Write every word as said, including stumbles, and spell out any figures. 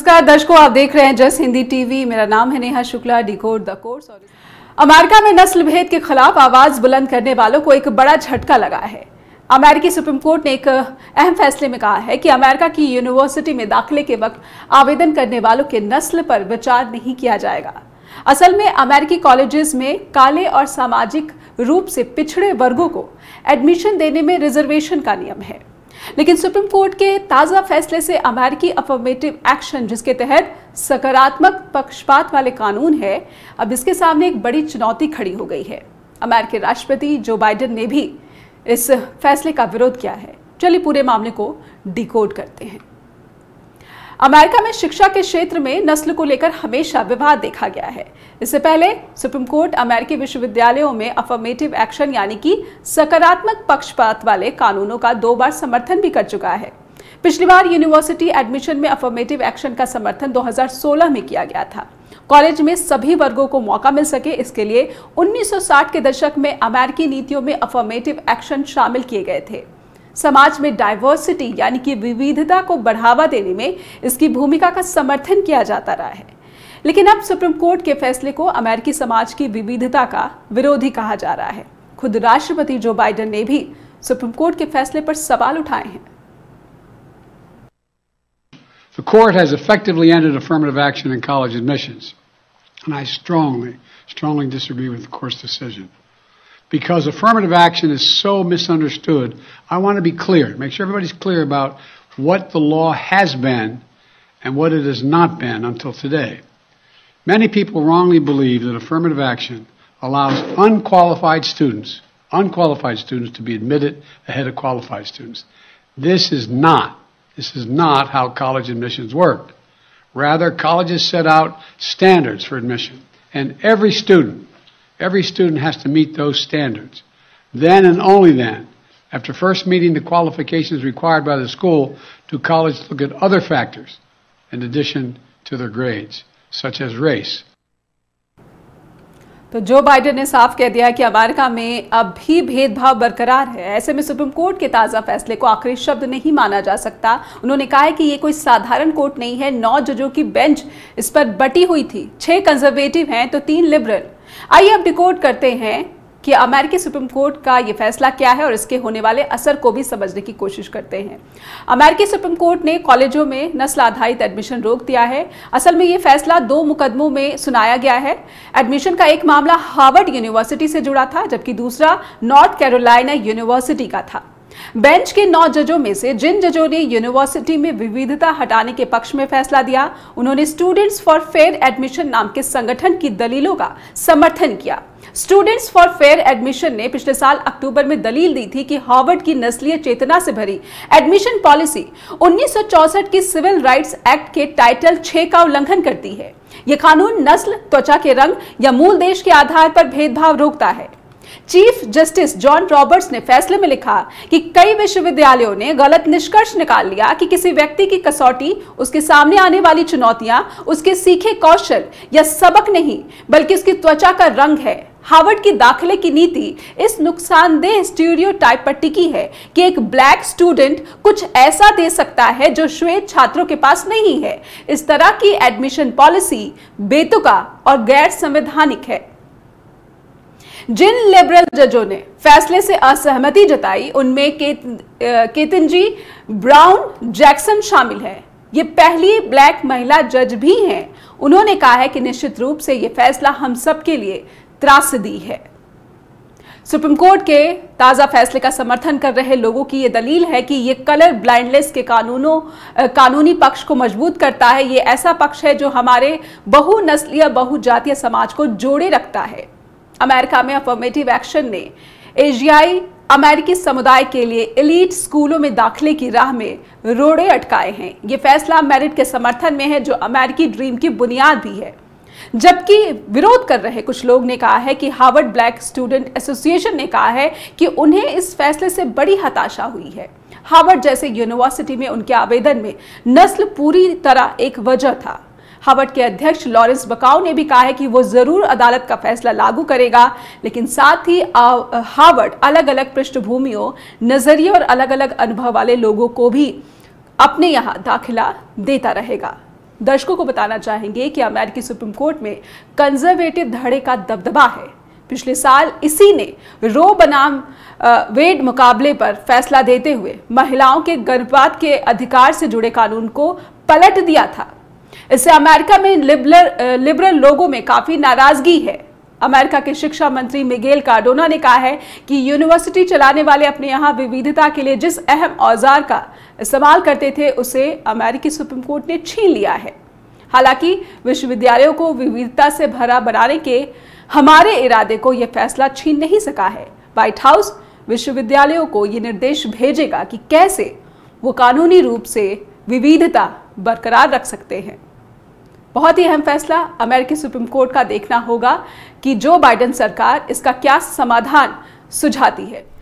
नमस्कार दर्शकों, आप देख रहे हैं जस हिंदी टीवी। मेरा नाम है Neha Shukla. Decode the course. और अमेरिका में नस्ल भेद के खिलाफ आवाज बुलंद करने वालों को एक बड़ा झटका लगा है। अमेरिकी सुप्रीम कोर्ट ने एक अहम फैसले में कहा है कि अमेरिका की यूनिवर्सिटी में दाखिले के वक्त आवेदन करने वालों के नस्ल पर विचार नहीं किया जाएगा। असल में अमेरिकी कॉलेजेस में काले और सामाजिक रूप से पिछड़े वर्गों को एडमिशन देने में रिजर्वेशन का नियम है, लेकिन सुप्रीम कोर्ट के ताजा फैसले से अमेरिकी अफर्मेटिव एक्शन, जिसके तहत सकारात्मक पक्षपात वाले कानून है, अब इसके सामने एक बड़ी चुनौती खड़ी हो गई है। अमेरिकी राष्ट्रपति जो बाइडेन ने भी इस फैसले का विरोध किया है। चलिए पूरे मामले को डिकोड करते हैं। अमेरिका में शिक्षा के क्षेत्र में नस्ल को लेकर हमेशा विवाद देखा गया है। इससे पहले सुप्रीम कोर्ट अमेरिकी विश्वविद्यालयों में अफर्मेटिव एक्शन यानी कि सकारात्मक पक्षपात वाले कानूनों का दो बार समर्थन भी कर चुका है। पिछली बार यूनिवर्सिटी एडमिशन में अफर्मेटिव एक्शन का समर्थन दो हज़ार सोलह में किया गया था। कॉलेज में सभी वर्गों को मौका मिल सके, इसके लिए उन्नीस सौ साठ के दशक में अमेरिकी नीतियों में अफर्मेटिव एक्शन शामिल किए गए थे। समाज में डाइवर्सिटी यानी कि विविधता को बढ़ावा देने में इसकी भूमिका का समर्थन किया जाता रहा है, लेकिन अब सुप्रीम कोर्ट के फैसले को अमेरिकी समाज की विविधता का विरोधी कहा जा रहा है। खुद राष्ट्रपति जो बाइडेन ने भी सुप्रीम कोर्ट के फैसले पर सवाल उठाए हैं। The court has effectively ended affirmative action in college admissions, and I strongly, strongly disagree with the court's decision. Because affirmative action is so misunderstood, I want to be clear, make sure everybody's clear about what the law has been and what it has not been until today. Many people wrongly believe that affirmative action allows unqualified students, unqualified students to be admitted ahead of qualified students. This is not, this is not how college admissions work. Rather, colleges set out standards for admission, and every student Every student has to meet those standards. Then and only then, after first meeting the qualifications required by the school, do colleges look at other factors in addition to their grades, such as race. तो Joe Biden ने साफ कह दिया कि America में अब भी भेदभाव बरकरार है। ऐसे में सुप्रीम कोर्ट के ताज़ा फैसले को आखिरी शब्द नहीं माना जा सकता। उन्होंने कहा है कि ये कोई साधारण कोर्ट नहीं है। नौ जजों की बेंच इस पर बटी हुई थी। छह कंजर्वेटिव हैं तो तीन लिबरल। आइए अब डिकोड करते हैं कि अमेरिकी सुप्रीम कोर्ट का ये फैसला क्या है और इसके होने वाले असर को भी समझने की कोशिश करते हैं। अमेरिकी सुप्रीम कोर्ट ने कॉलेजों में नस्ल आधारित एडमिशन रोक दिया है। असल में ये फैसला दो मुकदमों में सुनाया गया है। एडमिशन का एक मामला हार्वर्ड यूनिवर्सिटी से जुड़ा था, जबकि दूसरा नॉर्थ कैरोलिना यूनिवर्सिटी का था। बेंच के नौ जजों में से जिन जजों ने यूनिवर्सिटी में विविधता हटाने के पक्ष में फैसला दिया, उन्होंने स्टूडेंट्स फॉर फेयर एडमिशन नाम के संगठन की दलीलों का समर्थन किया। स्टूडेंट्स फॉर फेयर एडमिशन ने पिछले साल अक्टूबर में दलील दी थी कि हार्वर्ड की नस्लीय चेतना से भरी एडमिशन पॉलिसी उन्नीस सौ चौसठ की सिविल राइट्स एक्ट के टाइटल छह का उल्लंघन करती है। यह कानून नस्ल, त्वचा के रंग या मूल देश के आधार पर भेदभाव रोकता है। चीफ जस्टिस जॉन रॉबर्ट्स ने फैसले में लिखा कि कई विश्वविद्यालयों ने गलत निष्कर्ष निकाल लिया कि किसी व्यक्ति की कसौटी उसके सामने आने वाली चुनौतियां उसके सीखे कौशल या सबक नहीं, बल्कि उसकी त्वचा का रंग है। हार्वर्ड की दाखिले की नीति इस नुकसानदेह स्टीरियोटाइप पर टिकी है कि एक ब्लैक स्टूडेंट कुछ ऐसा दे सकता है जो श्वेत छात्रों के पास नहीं है। इस तरह की एडमिशन पॉलिसी बेतुका और गैर संवैधानिक है। जिन लिबरल जजों ने फैसले से असहमति जताई उनमें केत, केतनजी ब्राउन जैक्सन शामिल है। ये पहली ब्लैक महिला जज भी हैं। उन्होंने कहा है कि निश्चित रूप से ये फैसला हम सब के लिए त्रासदी है। सुप्रीम कोर्ट के ताजा फैसले का समर्थन कर रहे लोगों की ये दलील है कि ये कलर ब्लाइंडनेस के कानूनों कानूनी पक्ष को मजबूत करता है। ये ऐसा पक्ष है जो हमारे बहुनस्लीय बहुजातीय समाज को जोड़े रखता है। अमेरिका में अफर्मेटिव एक्शन ने एशियाई अमेरिकी समुदाय के लिए एलीट स्कूलों में दाखिले की राह में रोड़े अटकाए हैं। ये फैसला मेरिट के समर्थन में है, जो अमेरिकी ड्रीम की बुनियाद भी है। जबकि विरोध कर रहे कुछ लोग ने कहा है कि हार्वर्ड ब्लैक स्टूडेंट एसोसिएशन ने कहा है कि उन्हें इस फैसले से बड़ी हताशा हुई है। हार्वर्ड जैसे यूनिवर्सिटी में उनके आवेदन में नस्ल पूरी तरह एक वजह था। हार्वर्ड के अध्यक्ष लॉरेंस बकाउ ने भी कहा है कि वो जरूर अदालत का फैसला लागू करेगा, लेकिन साथ ही हार्वर्ड अलग अलग पृष्ठभूमियों, नजरिए और अलग अलग अनुभव वाले लोगों को भी अपने यहाँ दाखिला देता रहेगा। दर्शकों को बताना चाहेंगे कि अमेरिकी सुप्रीम कोर्ट में कंजर्वेटिव धड़े का दबदबा है। पिछले साल इसी ने रो बनाम वेड मुकाबले पर फैसला देते हुए महिलाओं के गर्भपात के अधिकार से जुड़े कानून को पलट दिया था। इससे अमेरिका में लिबरल लिबरल लोगों में काफी नाराजगी है। अमेरिका के शिक्षा मंत्री मिगेल कार्डोना ने कहा है कि यूनिवर्सिटी चलाने वाले अपने यहाँ विविधता के लिए जिस अहम औजार का इस्तेमाल करते थे उसे अमेरिकी सुप्रीम कोर्ट ने छीन लिया है। हालांकि विश्वविद्यालयों को विविधता से भरा बनाने के हमारे इरादे को यह फैसला छीन नहीं सका है। व्हाइट हाउस विश्वविद्यालयों को यह निर्देश भेजेगा कि कैसे वो कानूनी रूप से विविधता बरकरार रख सकते हैं। बहुत ही अहम फैसला अमेरिकी सुप्रीम कोर्ट का देखना होगा कि जो बाइडेन सरकार इसका क्या समाधान सुझाती है।